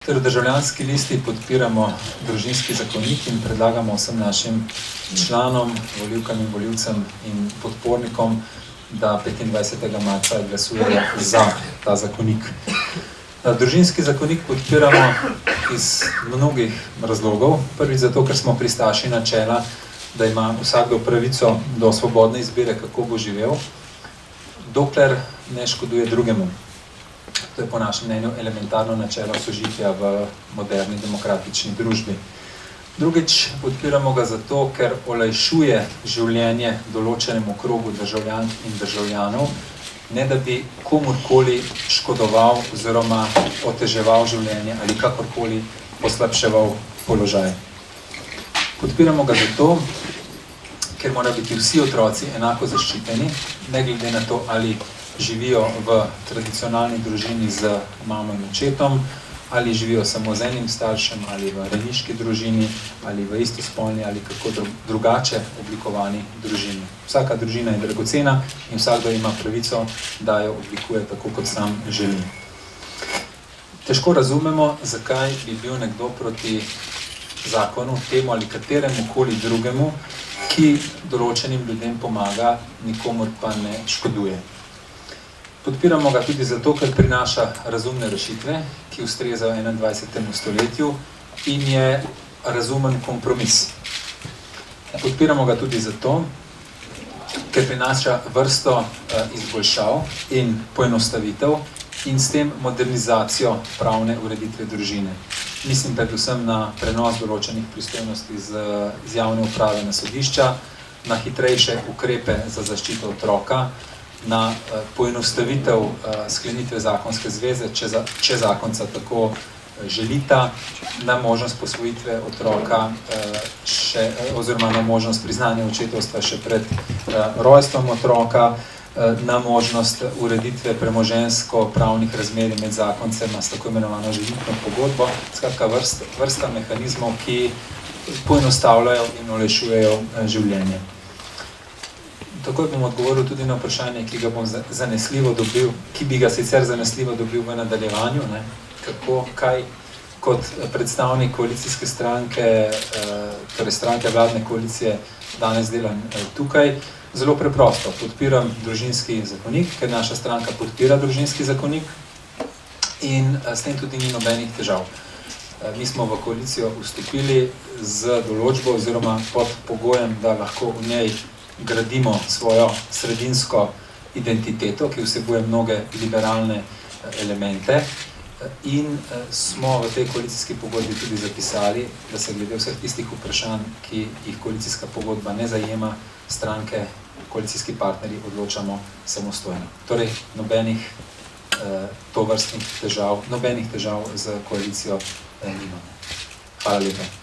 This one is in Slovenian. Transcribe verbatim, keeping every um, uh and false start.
V Državljanski listi podpiramo družinski zakonik in predlagamo vsem našim članom, volivkam in volivcem in podpornikom, da petindvajsetega marca glasujejo za ta zakonik. Družinski zakonik podpiramo iz mnogih razlogov. Prvi zato, ker smo pristaši načela, da ima vsakdo pravico do svobodne izbire, kako bo živel, dokler ne škoduje drugemu. To je po našem mnenju elementarno načelo sožitja v moderni demokratični družbi. Drugič, podpiramo ga zato, ker olajšuje življenje določenemu krogu državljank in državljanov, ne da bi komurkoli škodoval oziroma oteževal življenje ali kakorkoli poslabševal položaj. Podpiramo ga zato, ker mora biti vsi otroci enako zaščiteni, ne glede na to, ali živijo v tradicionalni družini z mamo in očetom, ali živijo samo z enim staršem, ali v rejniški družini, ali v istospolni, ali kako drugače oblikovani družini. Vsaka družina je dragocena in vsakdo ima pravico, da jo oblikuje tako, kot sam želi. Težko razumemo, zakaj bi bil nekdo proti zakonu, temu ali kateremu koli drugemu, ki določenim ljudem pomaga, nikomur pa ne škoduje. Podpiramo ga tudi zato, ker prinaša razumne rešitve, ki ustrezajo enaindvajsetemu stoletju in je razumen kompromis. Podpiramo ga tudi zato, ker prinaša vrsto izboljšav in poenostavitev in s tem modernizacijo pravne ureditve družine. Mislim predvsem na prenos določenih pristojnosti z javne uprave na sodišča, na hitrejše ukrepe za zaščito otroka, na poenostavitev sklenitve zakonske zveze, če zakonca tako želita, na možnost posvojitve otroka oziroma na možnost priznanja očetovstva še pred rojstvom otroka, na možnost ureditve premoženjsko-pravnih razmerij med zakoncema s tako imenovano ženitno pogodbo, skratka vrsta mehanizmov, ki poenostavljajo in olajšujejo življenje. Takoj bom odgovoril tudi na vprašanje, ki ga bom zanesljivo dobil, ki bi ga sicer zanesljivo dobil v nadaljevanju, kako, kaj kot predstavnik koalicijske stranke, torej stranke vladne koalicije, danes delam tukaj. Zelo preprosto, podpiram družinski zakonik, ker naša stranka podpira družinski zakonik in s tem tudi ni nobenih težav. Mi smo v koalicijo vstopili z določbo oziroma pod pogojem, da lahko v njej gradimo svojo sredinsko identiteto, ki vsebuje mnoge liberalne elemente in smo v tej koalicijski pogodbi tudi zapisali, da se glede vseh tistih vprašanj, ki jih koalicijska pogodba ne zajema, stranke, koalicijski partnerji odločamo samostojno. Torej, nobenih tovrstnih težav, nobenih težav z koalicijo nimamo. Hvala lepa.